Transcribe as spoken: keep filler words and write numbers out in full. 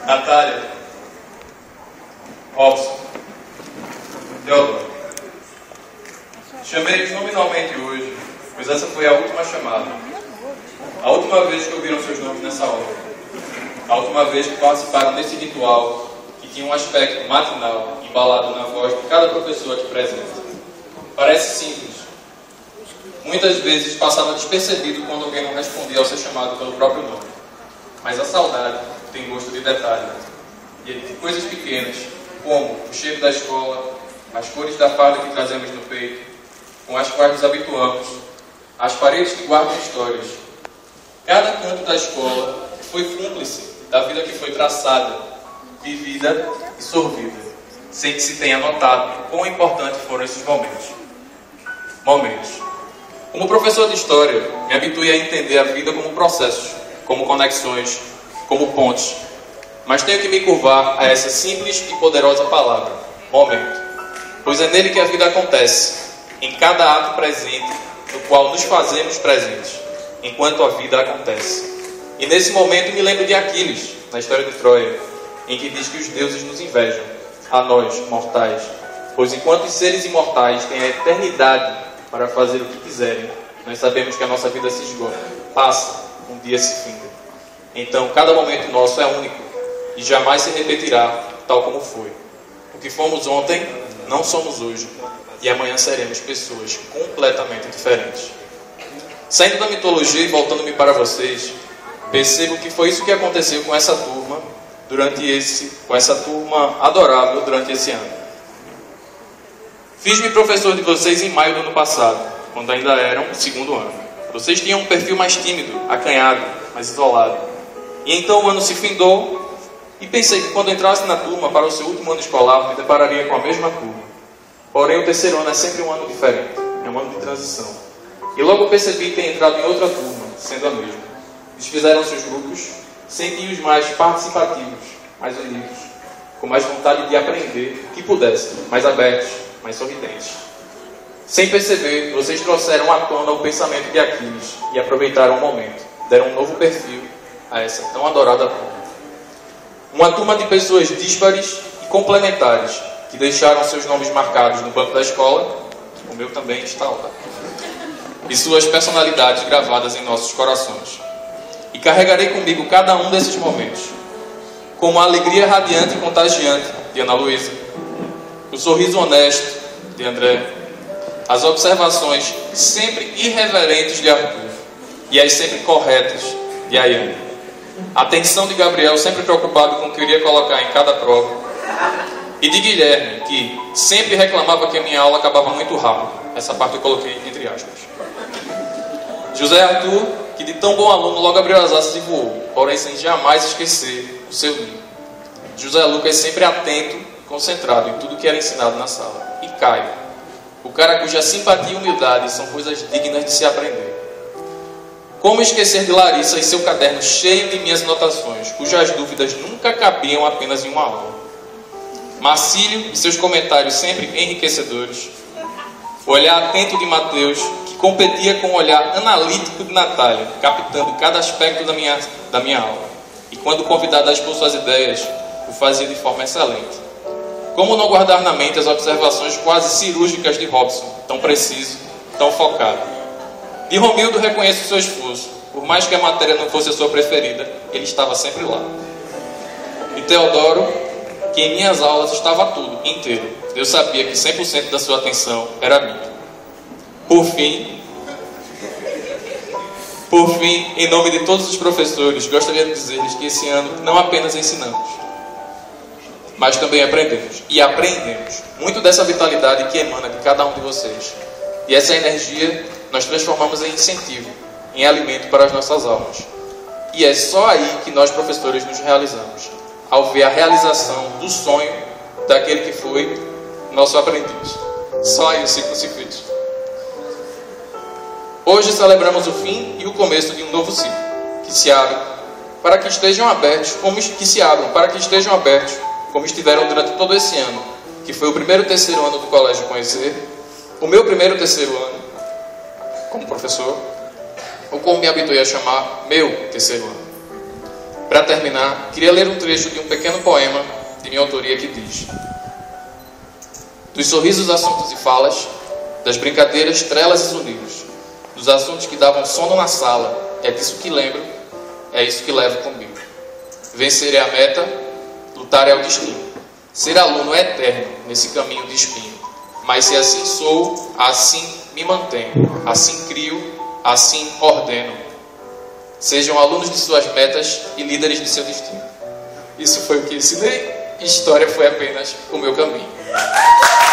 Natália, Robson, Teodoro. Chamei-os nominalmente hoje, pois essa foi a última chamada. A última vez que ouviram seus nomes nessa hora. A última vez que participaram desse ritual que tinha um aspecto matinal embalado na voz de cada professor aqui presente. Parece simples. Muitas vezes passava despercebido quando alguém não respondia ao ser chamado pelo próprio nome. Mas a saudade tem gosto de detalhe. E de coisas pequenas, como o cheiro da escola, as cores da farda que trazemos no peito, com as quais nos habituamos, as paredes que guardam histórias. Cada canto da escola foi cúmplice da vida que foi traçada, vivida e sorvida, sem que se tenha notado quão importantes foram esses momentos. Momentos. Como professor de História, me habituei a entender a vida como processos, como conexões, como pontes. Mas tenho que me curvar a essa simples e poderosa palavra, momento. Pois é nele que a vida acontece, em cada ato presente, no qual nos fazemos presentes, enquanto a vida acontece. E nesse momento me lembro de Aquiles, na história de Troia, em que diz que os deuses nos invejam, a nós, mortais, pois enquanto os seres imortais têm a eternidade para fazer o que quiserem, nós sabemos que a nossa vida se esgota, passa, um dia se finda. Então, cada momento nosso é único e jamais se repetirá tal como foi. O que fomos ontem, não somos hoje, e amanhã seremos pessoas completamente diferentes. Saindo da mitologia e voltando-me para vocês, percebo que foi isso que aconteceu com essa turma durante esse, com essa turma adorável durante esse ano. Fiz-me professor de vocês em maio do ano passado, quando ainda eram o segundo ano. Vocês tinham um perfil mais tímido, acanhado, mais isolado. E então o ano se findou e pensei que quando entrasse na turma para o seu último ano escolar, me depararia com a mesma turma. Porém, o terceiro ano é sempre um ano diferente, é um ano de transição. E logo percebi ter entrado em outra turma, sendo a mesma. Desfizeram seus grupos, senti-os mais participativos, mais unidos, com mais vontade de aprender o que pudessem, mais abertos, mais sorridentes. Sem perceber, vocês trouxeram à tona o pensamento de Aquiles e aproveitaram o momento, deram um novo perfil a essa tão adorada turma. Uma turma de pessoas díspares e complementares, que deixaram seus nomes marcados no banco da escola, o meu também está lá, e suas personalidades gravadas em nossos corações. E carregarei comigo cada um desses momentos, como a alegria radiante e contagiante de Ana Luísa, o sorriso honesto de André, as observações sempre irreverentes de Arthur e as sempre corretas de Ayane, a atenção de Gabriel sempre preocupado com o que iria colocar em cada prova, e de Guilherme, que sempre reclamava que a minha aula acabava muito rápido. Essa parte eu coloquei entre aspas. José Arthur, que de tão bom aluno logo abriu as asas e voou, porém sem jamais esquecer o seu ninho. José Lucas sempre atento e concentrado em tudo que era ensinado na sala. E Caio, o cara cuja simpatia e humildade são coisas dignas de se aprender. Como esquecer de Larissa e seu caderno cheio de minhas anotações, cujas dúvidas nunca cabiam apenas em uma aula. Marcílio e seus comentários sempre enriquecedores. O olhar atento de Mateus, que competia com o olhar analítico de Natália, captando cada aspecto da minha, da minha aula. E quando convidado a expor suas ideias, o fazia de forma excelente. Como não guardar na mente as observações quase cirúrgicas de Robson, tão preciso, tão focado. De Romildo reconheço o seu esforço. Por mais que a matéria não fosse a sua preferida, ele estava sempre lá. E Teodoro, que em minhas aulas estava tudo, inteiro. Eu sabia que cem por cento da sua atenção era minha. Por fim, por fim, em nome de todos os professores, gostaria de dizer-lhes que esse ano não apenas ensinamos, mas também aprendemos. E aprendemos muito dessa vitalidade que emana de cada um de vocês. E essa energia nós transformamos em incentivo, em alimento para as nossas almas. E é só aí que nós, professores, nos realizamos, ao ver a realização do sonho daquele que foi nosso aprendiz. Só aí o ciclo se fez. Hoje celebramos o fim e o começo de um novo ciclo, que se abre para que estejam abertos, como que se abram para que estejam abertos, como estiveram durante todo esse ano, que foi o primeiro terceiro ano do Colégio Conhecer, o meu primeiro terceiro ano como professor, ou como me habituei a chamar, meu terceiro ano. para terminar, queria ler um trecho de um pequeno poema de minha autoria que diz: dos sorrisos, assuntos e falas, das brincadeiras, trelas e zunidos, dos assuntos que davam sono na sala, é disso que lembro, é isso que levo comigo. Vencer é a meta, lutar é o destino. Ser aluno é eterno nesse caminho de espinho. Mas se assim sou, assim me mantenho, assim crio, assim ordeno. Sejam alunos de suas metas e líderes de seu destino. Isso foi o que ensinei. História foi apenas o meu caminho.